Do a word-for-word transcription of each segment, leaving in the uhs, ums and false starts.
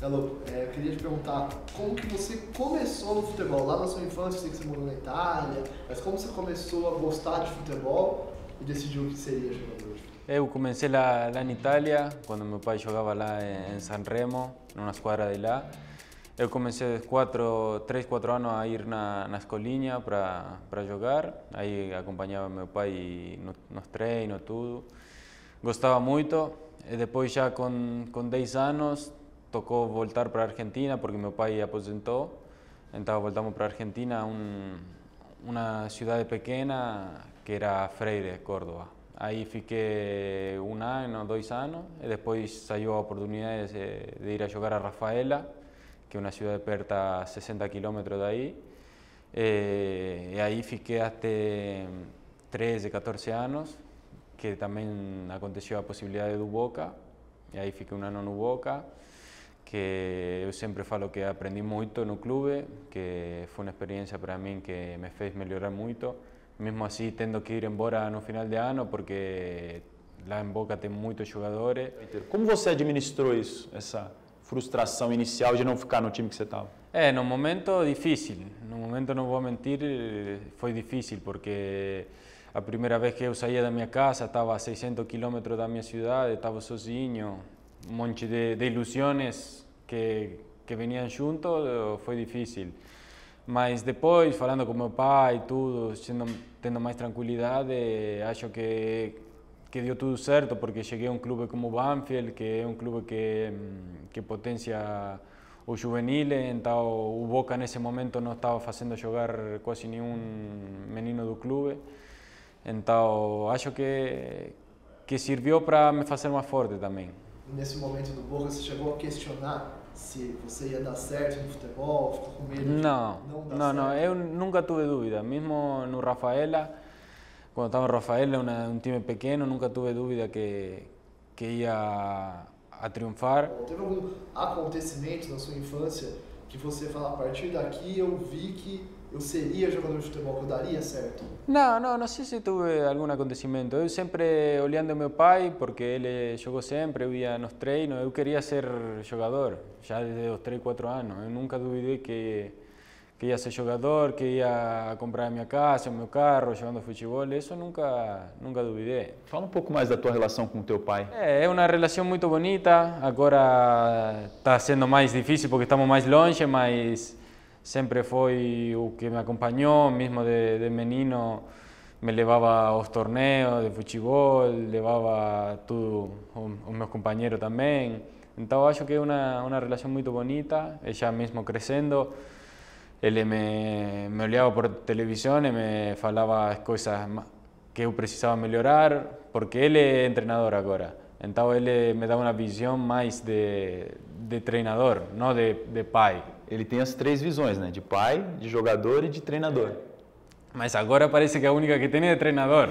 Galo, é, eu queria te perguntar, como que você começou no futebol? Lá na sua infância, eu sei que você morou na Itália, mas como você começou a gostar de futebol e decidiu que seria jogador de futebol? Eu comecei lá, lá em Itália, quando meu pai jogava lá em Sanremo, numa esquadra de lá. Eu comecei quatro, três, quatro anos a ir na, na escolinha para para jogar. Aí acompanhava meu pai no, nos treinos, tudo. Gostava muito. E depois já com, com dez anos tocou voltar para a Argentina porque meu pai aposentou. Então voltamos para a Argentina, um, uma cidade pequena que era Freire, Córdoba. Aí fiquei um ano, dois anos, e depois saiu a oportunidade de, de ir a jogar a Rafaela, que é uma cidade perto a sessenta quilômetros daí. E, e aí fiquei até treze, quatorze anos, que também aconteceu a possibilidade do Boca, e aí fiquei um ano no Boca, que eu sempre falo que aprendi muito no clube, que foi uma experiência para mim que me fez melhorar muito, mesmo assim tendo que ir embora no final de ano, porque lá em Boca tem muitos jogadores. Como você administrou isso, essa frustração inicial de não ficar no time que você estava? É, no momento difícil, no momento não vou mentir, foi difícil, porque a primeira vez que eu saía da minha casa, estava a seiscentos quilômetros da minha cidade, estava sozinho, um monte de, de ilusões que, que vinham junto, foi difícil. Mas depois, falando com meu pai e tudo, sendo, tendo mais tranquilidade, acho que, que deu tudo certo, porque cheguei a um clube como o Banfield, que é um clube que, que potencia o juvenil, então o Boca nesse momento não estava fazendo jogar quase nenhum menino do clube. Então acho que, que serviu para me fazer mais forte também. Nesse momento do Boca, você chegou a questionar se você ia dar certo no futebol, ficou com medo de não, não dar não, certo? não, eu nunca tive dúvida, mesmo no Rafaela, quando estava no Rafaela, uma, um time pequeno, nunca tive dúvida que, que ia a triunfar. Teve algum acontecimento na sua infância que você fala, a partir daqui eu vi que eu seria jogador de futebol, que eu daria certo? Não, não, não sei se tive algum acontecimento. Eu sempre olhando meu pai, porque ele jogou sempre, eu ia nos treinos, eu queria ser jogador, já desde os três, quatro anos. Eu nunca duvidei que, que ia ser jogador, que ia comprar a minha casa, o meu carro, jogando futebol, isso nunca, nunca duvidei. Fala um pouco mais da tua relação com o teu pai. É, é uma relação muito bonita, agora está sendo mais difícil porque estamos mais longe, mas sempre foi o que me acompanhou, mesmo de, de menino, me levava aos torneios de futebol, levava tudo, os meus companheiros também. Então acho que é uma, uma relação muito bonita, ela mesmo crescendo, ele me, me olhava por televisão e me falava as coisas que eu precisava melhorar, porque ele é treinador agora. Então ele me dá uma visão mais de, de treinador, não de, de pai. Ele tem as três visões, né? De pai, de jogador e de treinador. Mas agora parece que a única que tem é de treinador.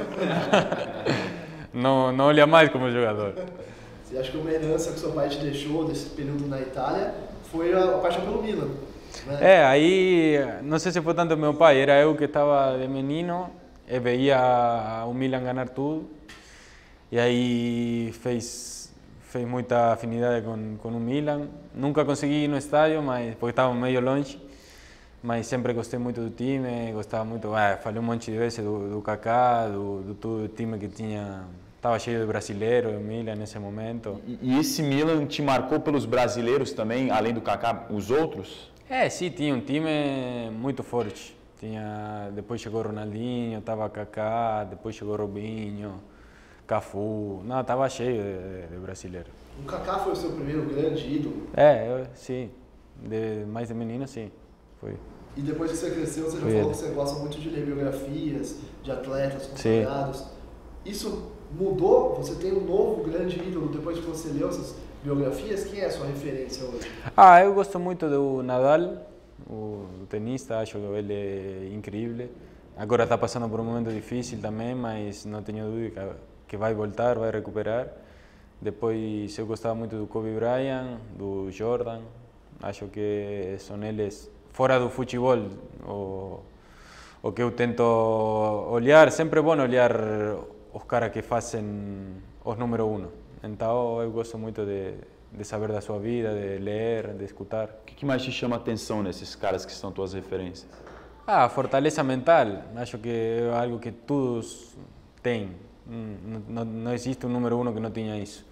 não, não olha mais como jogador. Você acha que uma herança que seu pai te deixou desse período na Itália foi a paixão pelo Milan, né? É, aí, não sei se foi tanto meu pai, era eu que estava de menino e veia o Milan ganhar tudo. E aí fez... fez muita afinidade com, com o Milan. Nunca consegui ir no estádio, mas, porque estava meio longe, mas sempre gostei muito do time, gostava muito, ah, falei um monte de vezes do, do Kaká, do, do, do time que tinha, estava cheio de brasileiros, o Milan nesse momento. E, e esse Milan te marcou pelos brasileiros também, além do Kaká, os outros? É, sim, tinha um time muito forte. Tinha, depois chegou Ronaldinho, estava Kaká, depois chegou Robinho, Cafu, não, estava cheio de, de brasileiro. O Kaká foi o seu primeiro grande ídolo? É, eu, sim, de, mais de menino, sim, foi. E depois que você cresceu, você já foi falou ele. que você gosta muito de ler biografias de atletas consagrados. Sim. Isso mudou? Você tem um novo grande ídolo depois que você leu essas biografias? Quem é a sua referência hoje? Ah, eu gosto muito do Nadal, o, o tenista, acho que ele é incrível. Agora está passando por um momento difícil também, mas não tenho dúvida que vai voltar, vai recuperar. Depois eu gostava muito do Kobe Bryant, do Jordan. Acho que são eles, fora do futebol, o, o que eu tento olhar. Sempre é bom olhar os caras que fazem os número um. Então eu gosto muito de, de saber da sua vida, de ler, de escutar. O que mais te chama a atenção nesses caras que são tuas referências? Ah, fortaleza mental. Acho que é algo que todos têm. Não, não, não existe um número um que não tenha isso.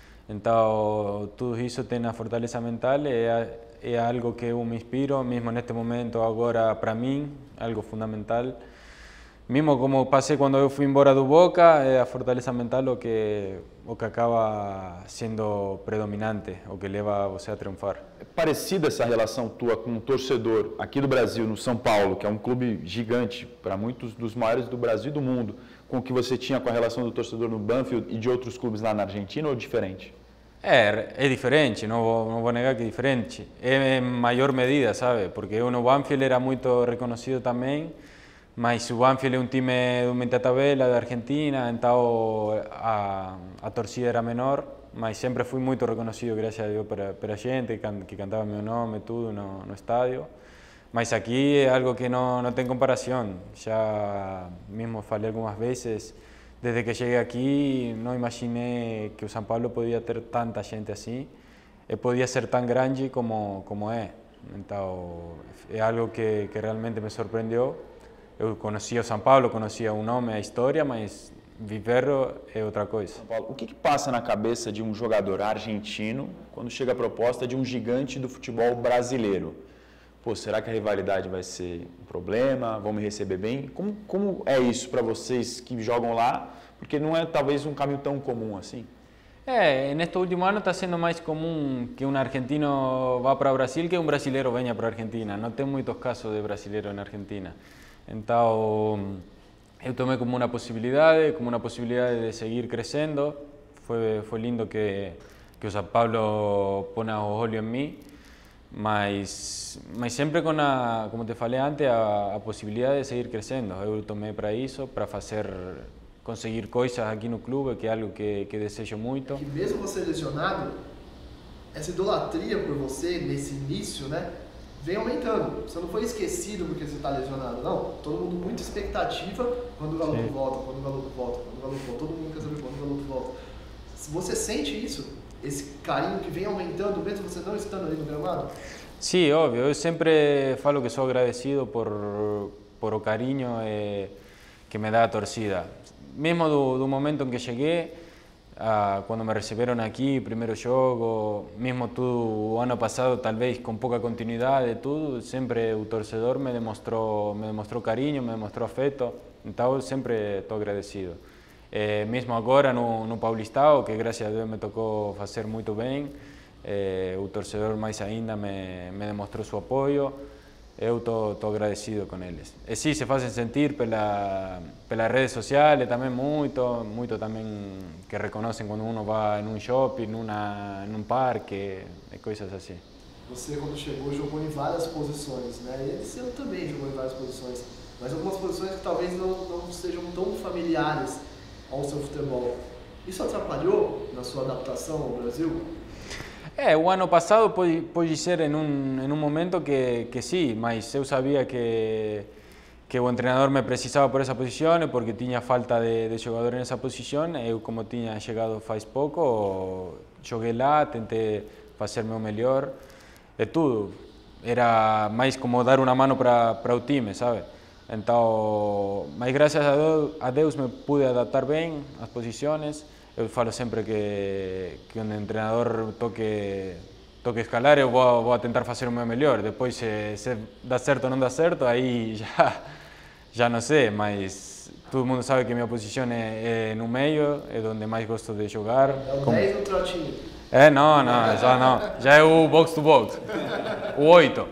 Então, tudo isso tem a fortaleza mental, é, é algo que eu me inspiro, mesmo neste momento, agora, para mim, algo fundamental. Mesmo como passei quando eu fui embora do Boca, é a fortaleza mental o que, o que acaba sendo predominante, o que leva você a triunfar. É parecida essa relação tua com um torcedor aqui do Brasil, no São Paulo, que é um clube gigante, para muitos dos maiores do Brasil e do mundo, com o que você tinha com a relação do torcedor no Banfield e de outros clubes lá na Argentina, ou diferente? É, é diferente, não vou, não vou negar que é diferente. É em maior medida, sabe? Porque eu no Banfield era muito reconhecido também, mas o Banfield é um time do meio da tabela, da Argentina, então a, a torcida era menor, mas sempre fui muito reconhecido, graças a Deus, pela, pela gente que cantava meu nome, tudo no, no estádio. Mas aqui é algo que não, não tem comparação. Já mesmo falei algumas vezes, desde que cheguei aqui, não imaginei que o São Paulo podia ter tanta gente assim, e podia ser tão grande como, como é. Então, é algo que, que realmente me surpreendeu. Eu conhecia o São Paulo, conhecia o nome, a história, mas viver é outra coisa. Paulo, o que, que passa na cabeça de um jogador argentino quando chega a proposta de um gigante do futebol brasileiro? Pô, será que a rivalidade vai ser um problema? Vão me receber bem? Como, como é isso para vocês que jogam lá? Porque não é talvez um caminho tão comum assim. É, neste último ano está sendo mais comum que um argentino vá para o Brasil que um brasileiro venha para a Argentina. Não tem muitos casos de brasileiro na Argentina. Então, eu tomei como uma possibilidade, como uma possibilidade de seguir crescendo. Foi, foi lindo que, que o São Paulo ponha o olho em mim. Mas, mas sempre com a, como te falei antes, a, a possibilidade de seguir crescendo. Eu tomei para isso, para fazer, conseguir coisas aqui no clube, que é algo que, que desejo muito. Que mesmo você lesionado, essa idolatria por você nesse início, né, vem aumentando. Você não foi esquecido porque você está lesionado, não. Todo mundo muita expectativa quando o Galo volta, quando o Galo volta, quando o Galo volta. Todo mundo quer saber quando o Galo volta. Se você sente isso, esse carinho que vem aumentando mesmo você não estando ali no gramado? Sim, óbvio. Eu sempre falo que sou agradecido por, por o carinho eh, que me dá a torcida. Mesmo do, do momento em que cheguei, ah, quando me receberam aqui, primeiro jogo, mesmo tudo o ano passado, talvez com pouca continuidade, tudo, sempre o torcedor me demonstrou, me demonstrou carinho, me demonstrou afeto, então eu sempre estou agradecido. É, mesmo agora no, no Paulistão, que graças a Deus me tocou fazer muito bem, é, o torcedor mais ainda me, me demonstrou seu apoio, eu estou agradecido com eles. E sim, se fazem sentir pela, pelas redes sociais também muito, muito também que reconhecem quando uno vai em um shopping, numa, num parque, e coisas assim. Você, quando chegou, jogou em várias posições, né? E esse ano também jogou em várias posições, mas algumas posições que talvez não, não sejam tão familiares ao seu futebol. Isso atrapalhou na sua adaptação ao Brasil? É, o ano passado pode, pode ser em um, em um momento que, que sim, mas eu sabia que, que o treinador me precisava por essa posição, porque tinha falta de, de jogador nessa posição. Eu, como tinha chegado faz pouco, joguei lá, tentei fazer meu melhor, é tudo. Era mais como dar uma mão para para o time, sabe? Então, mas graças a Deus, a Deus me pude adaptar bem às posições. Eu falo sempre que, que quando o treinador toque, toque escalar, eu vou, vou tentar fazer o meu melhor. Depois, se, se dá certo ou não dá certo, aí já, já não sei, mas todo mundo sabe que minha posição é, é no meio, é onde mais gosto de jogar. É o dez ou o trotinho? É, não, não, já não. Já é o box to box, o oito.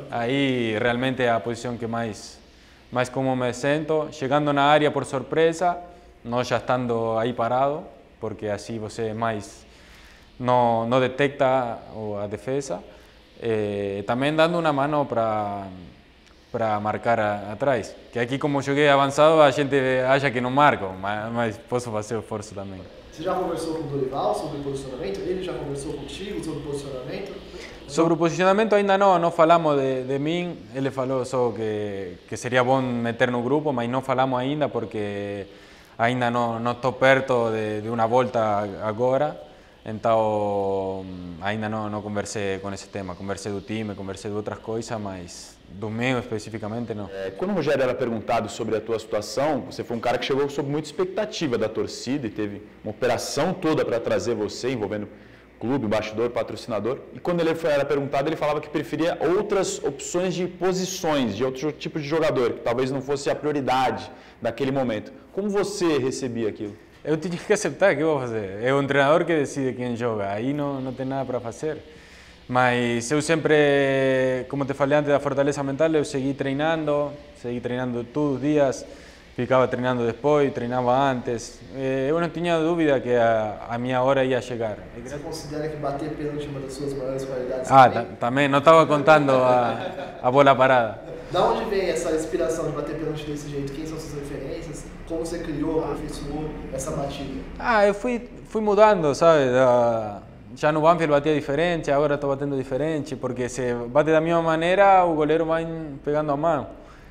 Aí realmente é a posição que mais, mais como me sento. Chegando na área por surpresa, não já estando aí parado, porque assim você mais não, não detecta a defesa. Eh, também dando uma mão para para marcar a, atrás. Que aqui, como joguei avançado, a gente acha que não marco, mas, mas posso fazer o esforço também. Você já conversou com o Dorival sobre o posicionamento? Ele já conversou contigo sobre o posicionamento? Sobre o posicionamento ainda não, não falamos de, de mim. Ele falou só que, que seria bom meter no grupo, mas não falamos ainda porque ainda não, não estou perto de, de uma volta agora. Então, ainda não, não conversei com esse tema. Conversei do time, conversei de outras coisas, mas do meu especificamente não. É, quando o Rogério era perguntado sobre a tua situação, você foi um cara que chegou sob muita expectativa da torcida e teve uma operação toda para trazer você, envolvendo clube, bastidor, patrocinador. E quando ele foi, era perguntado, ele falava que preferia outras opções de posições, de outro tipo de jogador, que talvez não fosse a prioridade daquele momento. Como você recebia aquilo? Eu tinha que aceitar, o que eu vou fazer? É o treinador que decide quem joga, aí não, não tem nada para fazer. Mas eu sempre, como te falei antes da fortaleza mental, eu segui treinando, segui treinando todos os dias, ficava treinando depois, treinava antes. Eu não tinha dúvida que a, a minha hora ia chegar. Você considera que bater pênalti é uma das suas maiores qualidades? Ah, também, também não estava contando a, a bola parada. Da onde vem essa inspiração de bater pênalti desse jeito? Quem são suas referências? Como você criou, aperfeiçoou essa batida? Ah, eu fui, fui mudando, sabe? Da, já no Banfield batia diferente, agora estou batendo diferente, porque se bate da mesma maneira, o goleiro vai pegando a mão.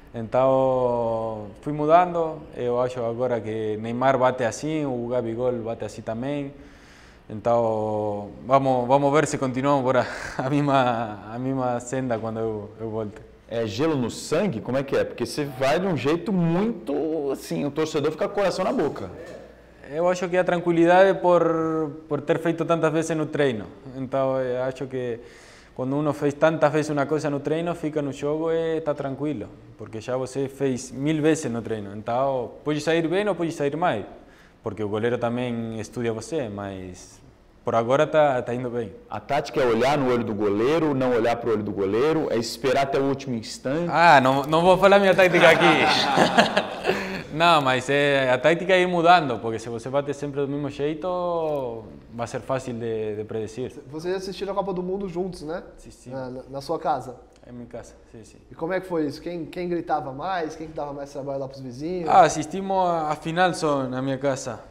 Então, fui mudando. Eu acho agora que Neymar bate assim, o Gabigol bate assim também. Então, vamos, vamos ver se continuamos por a, a, mesma, a mesma senda quando eu, eu volto. É gelo no sangue? Como é que é? Porque você vai de um jeito muito, assim, o torcedor fica com o coração na boca. Eu acho que a tranquilidade por, por ter feito tantas vezes no treino. Então, eu acho que quando uno fez tantas vezes uma coisa no treino, fica no jogo e está tranquilo. Porque já você fez mil vezes no treino. Então, pode sair bem ou pode sair mal. Porque o goleiro também estuda você, mas por agora está tá indo bem. A tática é olhar no olho do goleiro, não olhar para o olho do goleiro, é esperar até o último instante. Ah, não, não vou falar minha tática aqui. Não, mas é, a tática é ir mudando, porque se você bater sempre do mesmo jeito, vai ser fácil de, de predecir. Vocês assistiram a Copa do Mundo juntos, né? Sim, sim. Na, na sua casa. Em minha casa, sim, sim. E como é que foi isso? Quem, quem gritava mais? Quem que dava mais trabalho lá para os vizinhos? Ah, assistimos a, a final só na minha casa.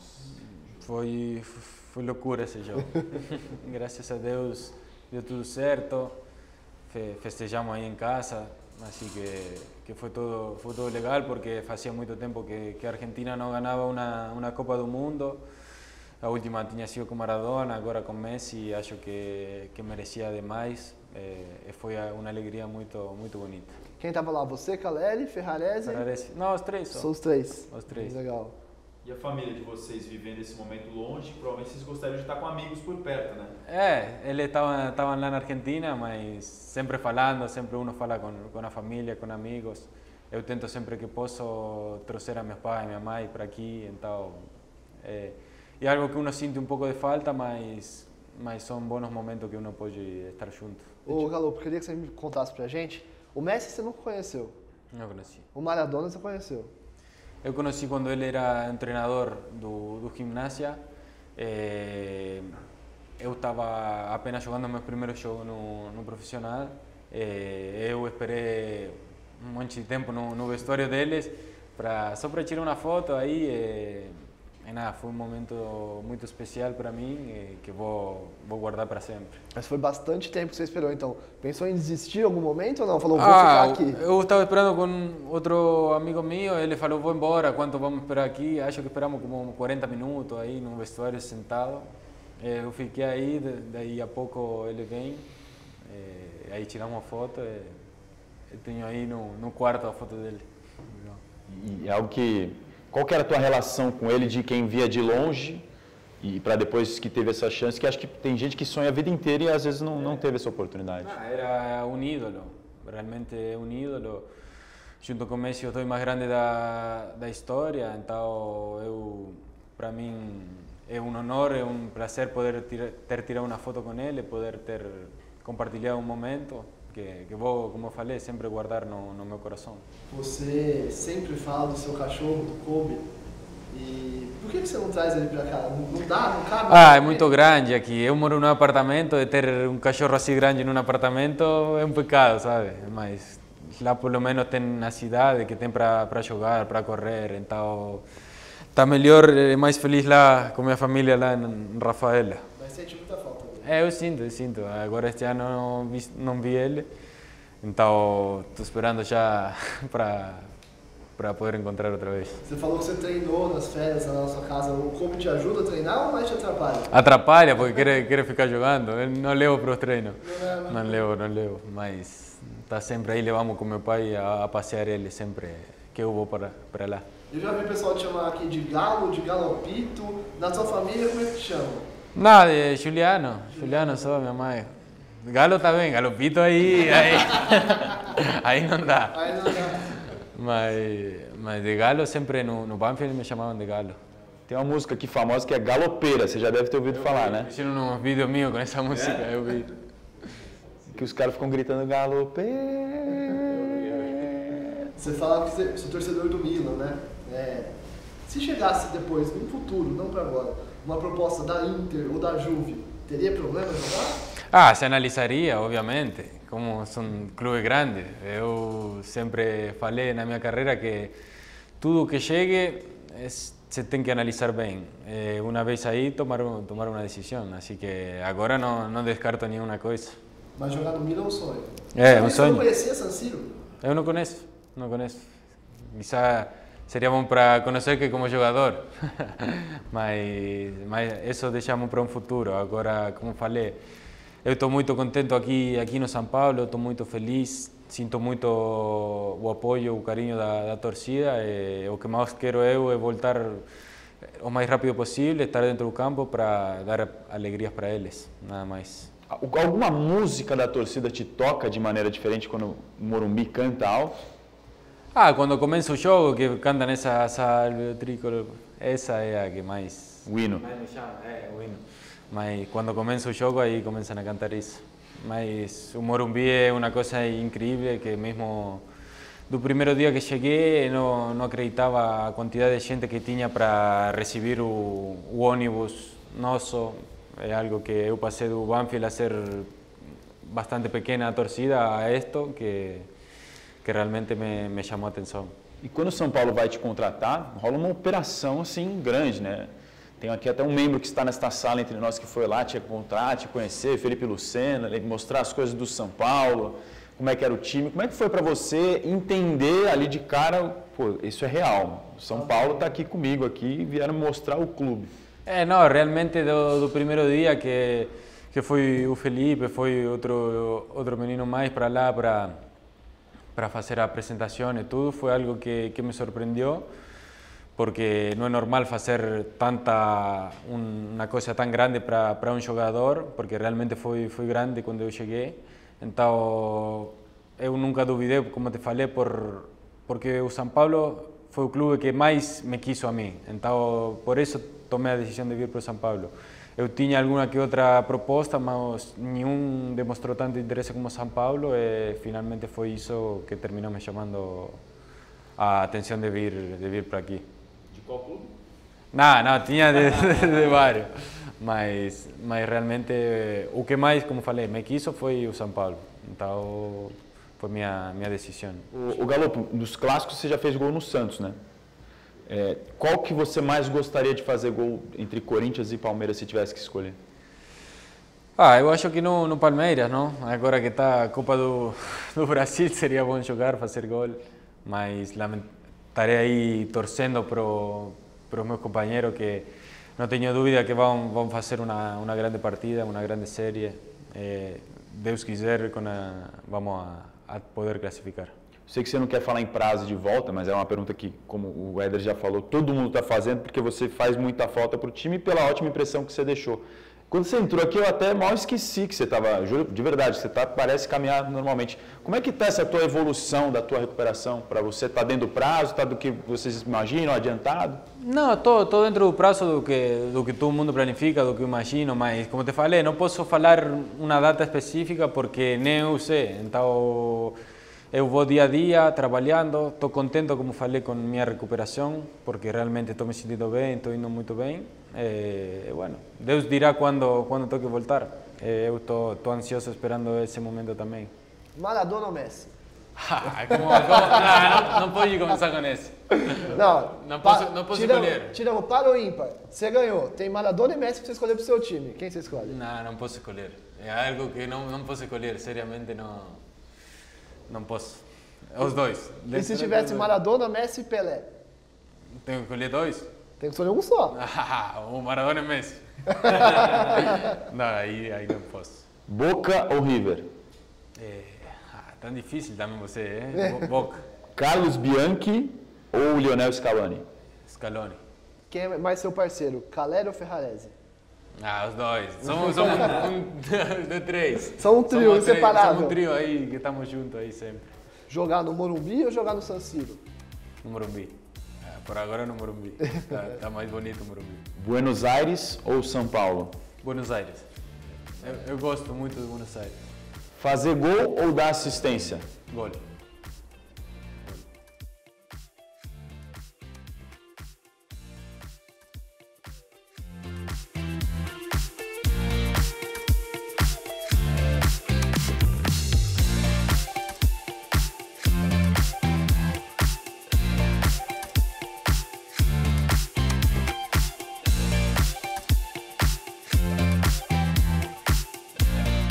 Foi, foi loucura esse jogo. Graças a Deus deu tudo certo. Fe, festejamos aí em casa. Así que, que fue, todo, fue todo legal porque hacía mucho tiempo que, que Argentina no ganaba una, una Copa do Mundo. La última tinha sido con Maradona, agora con Messi, acho que, que merecía demais. Eh, foi uma alegria muito, muito bonita. Quem estava lá? Você, Caleri, Ferrarese? Ferrarese. Não, os três só. São os três. Os três. Legal. E a família de vocês vivendo esse momento longe, provavelmente vocês gostariam de estar com amigos por perto, né? É, eles estavam estavam lá na Argentina, mas sempre falando, sempre uno fala com, com a família, com amigos. Eu tento sempre que posso trazer a meus pais e minha mãe para aqui, então é, é algo que uno sente um pouco de falta, mas mas são bons momentos que uno pode estar junto. Ô, Galopo, queria que você me contasse pra gente. O Messi você nunca conheceu? Não conheci. O Maradona você conheceu? Eu conheci quando ele era treinador do, do Gimnasia. Eh, eu estava apenas jogando meus primeiros jogos no, no profissional. Eh, eu esperei um monte de tempo no, no vestuário deles pra, só para tirar uma foto aí. Eh, e nada, foi um momento muito especial para mim eh, que vou, vou guardar para sempre. Mas foi bastante tempo que você esperou, então. Pensou em desistir em algum momento ou não? Falou, vou ah, ficar aqui. Eu estava esperando com outro amigo meu, ele falou, vou embora, quanto vamos esperar aqui? Acho que esperamos como quarenta minutos aí no vestuário sentado. Eu fiquei aí, daí a pouco ele vem, aí tiramos uma foto, eu tenho aí no, no quarto a foto dele. E é algo que... Qual que era a tua relação com ele de quem via de longe e para depois que teve essa chance, que acho que tem gente que sonha a vida inteira e às vezes não, não teve essa oportunidade. Ah, era um ídolo, realmente um ídolo. Junto com o Messi eu sou o mais grande da, da história, então eu, para mim é um honor, é um prazer poder tira, ter tirado uma foto com ele, poder ter compartilhado um momento. Que, que vou, como eu falei, sempre guardar no, no meu coração. Você sempre fala do seu cachorro, do Kobe, e por que, que você não traz ele pra cá? Não, não dá, não cabe? Ah, é muito grande aqui. Eu moro num apartamento, e ter um cachorro assim grande num apartamento é um pecado, sabe? Mas lá pelo menos tem na cidade que tem para jogar, para correr, então está melhor, é mais feliz lá com minha família lá em Rafaela. Mas sente muita falta. É, eu sinto, eu sinto. Agora este ano não vi, não vi ele, então estou esperando já para para poder encontrar outra vez. Você falou que você treinou nas férias na nossa casa. O clube te ajuda a treinar ou mais te atrapalha? Atrapalha porque quer, quer ficar jogando. Eu não levo para os treinos. Não, não levo, não levo. Mas está sempre aí, levamos com meu pai a, a passear ele sempre que eu vou para, para lá. Eu já vi o pessoal te chamar aqui de Galo, de Galopito. Na sua família, como é que te chama? Nada, de Juliano. Juliano só, minha mãe. Galo tá bem, Galopito aí, aí, aí não dá. Aí não dá. Mas, mas de Galo sempre no, no Banfield me chamavam de Galo. Tem uma música aqui famosa que é Galopeira, você já deve ter ouvido eu falar, vi, né? Fizeram uns vídeos meus com essa música, é? eu vi. Que os caras ficam gritando Galopeira. Você fala que você é torcedor do Milan, né? É, se chegasse depois, no futuro, não para agora, uma proposta da Inter ou da Juve, teria problema jogar? Ah, se analisaria, obviamente, como são clubes grandes. Eu sempre falei na minha carreira que tudo que chegue se tem que analisar bem. Uma vez aí, tomar, tomar uma decisão. Assim que agora não, não descarto nenhuma coisa. Mas jogar no Milan é um sonho. É, um sonho. Você não conhecia San Siro? Eu não conheço, não conheço. Quizá seria bom para conhecer que como jogador, mas, mas isso deixamos para um futuro. Agora, como falei, eu estou muito contente aqui, aqui no São Paulo, estou muito feliz, sinto muito o apoio, o carinho da, da torcida. E o que mais quero eu é voltar o mais rápido possível, estar dentro do campo para dar alegrias para eles, nada mais. Alguma música da torcida te toca de maneira diferente quando o Morumbi canta alto? Ah, quando começa o jogo, que cantam essa salve tricolor, essa é a que mais... O hino. Mais me chama, é, o hino. Mas quando começa o jogo, aí começam a cantar isso. Mas o Morumbi é uma coisa incrível, que mesmo do primeiro dia que cheguei, não, não acreditava a quantidade de gente que tinha para receber o, o ônibus nosso. É algo que eu passei do Banfield a ser bastante pequena a torcida a isto, que, que realmente me, me chamou a atenção. E quando o São Paulo vai te contratar, rola uma operação assim grande, né? Tem aqui até um membro que está nesta sala entre nós que foi lá te encontrar, te conhecer, Felipe Lucena, mostrar as coisas do São Paulo, como é que era o time. Como é que foi para você entender ali de cara, pô, isso é real, o São Paulo está aqui comigo aqui e vieram mostrar o clube? É, não, realmente do, do primeiro dia que, que foi o Felipe, foi outro, outro menino mais para lá para, para fazer a apresentação e tudo, foi algo que, que me surpreendeu, porque não é normal fazer tanta, uma coisa tão grande para, para um jogador, porque realmente foi, foi grande quando eu cheguei. Então, eu nunca duvidei, como te falei, por, porque o São Paulo foi o clube que mais me quis a mim. Então, por isso tomei a decisão de vir para o São Paulo. Eu tinha alguma que outra proposta, mas nenhum demonstrou tanto interesse como o São Paulo e finalmente foi isso que terminou me chamando a atenção de vir, de vir para aqui. De qual clube? Não, não, tinha de, de, de vários, mas, mas realmente o que mais, como falei, me quis foi o São Paulo. Então foi minha minha decisão. O, o Galopo, nos clássicos você já fez gol no Santos, né? É, qual que você mais gostaria de fazer gol entre Corinthians e Palmeiras se tivesse que escolher? Ah, eu acho que no, no Palmeiras, não? Agora que está a Copa do, do Brasil, seria bom jogar, fazer gol, mas estarei aí torcendo para os meus companheiros que não tenho dúvida que vão, vão fazer uma, uma grande partida, uma grande série. Eh, Deus quiser, com a, vamos a, a poder classificar. Sei que você não quer falar em prazo de volta, mas é uma pergunta que, como o Éder já falou, todo mundo está fazendo porque você faz muita falta para o time e pela ótima impressão que você deixou. Quando você entrou aqui, eu até mal esqueci que você estava, juro, de verdade, você tá, parece caminhar normalmente. Como é que está essa tua evolução da tua recuperação? Para você, está dentro do prazo, está do que vocês imaginam, adiantado? Não, estou dentro do prazo do que, do que todo mundo planifica, do que eu imagino, mas como te falei, não posso falar uma data específica porque nem eu sei. Então, eu vou dia a dia trabalhando, estou contente, como falei, com minha recuperação, porque realmente estou me sentindo bem, estou indo muito bem. E, bueno, Deus dirá quando, quando tenho que voltar. E eu estou ansioso esperando esse momento também. Maradona ou Messi? como, como, não, não, não pode começar com isso. Não, não posso, não posso tiramos, escolher. Tiramos para ou ímpar? Você ganhou. Tem Maradona e Messi para você escolher para o seu time. Quem você escolhe? Não, não posso escolher. É algo que não, não posso escolher. Seriamente não, não posso. Os dois. E se tivesse Maradona, Messi e Pelé? Tenho que escolher dois? Tem que escolher um só. Ah, o Maradona e Messi. Não, aí, aí não posso. Boca ou River? É, ah, tão difícil também você, hein? Bo- Boca. Carlos Bianchi ou Lionel Scaloni? Scaloni. Quem é mais seu parceiro, Caleri ou Ferrarese? Ah, os dois. Somos, somos um, um, de três. São um trio Somos três, inseparável. Somos um trio aí, que estamos juntos aí sempre. Jogar no Morumbi ou jogar no San Siro? No Morumbi. Ah, por agora no Morumbi. Tá, tá mais bonito o Morumbi. Buenos Aires ou São Paulo? Buenos Aires. Eu, eu gosto muito de Buenos Aires. Fazer gol ou dar assistência? Gol.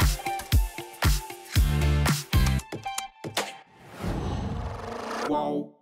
Whoa.